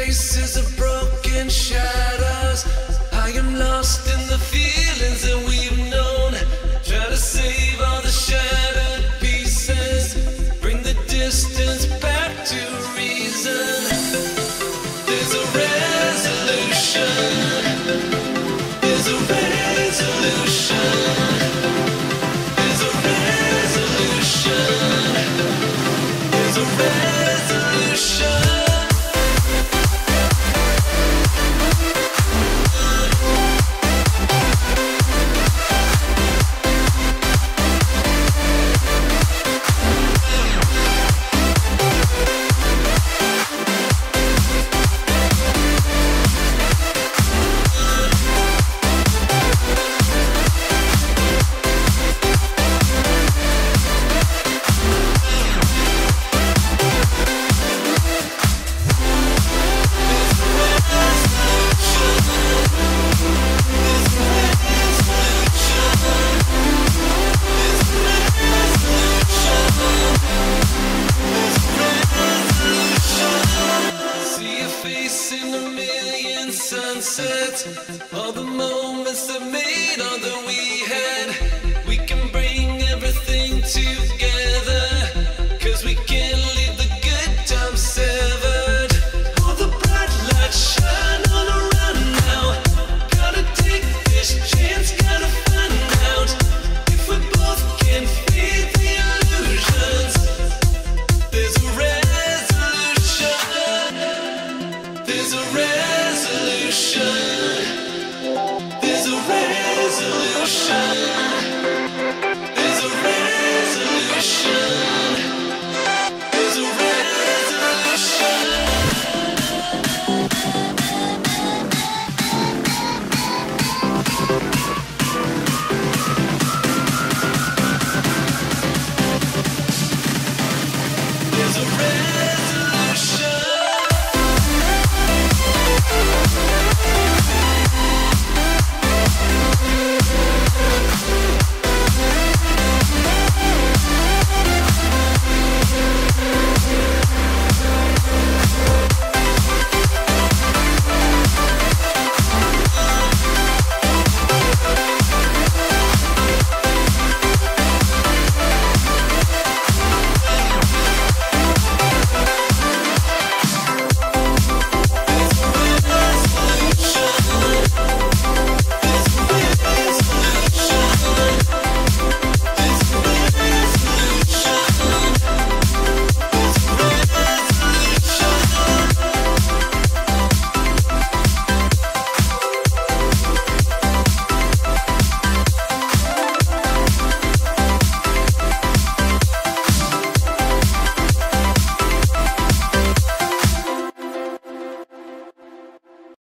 faces of broken shadows. I am lost in the feelings that we've known. Try to save all the shattered pieces. Bring the distance back to reason. There's a resolution. There's a resolution. There's a resolution. There's a resolution. Sunsets, all the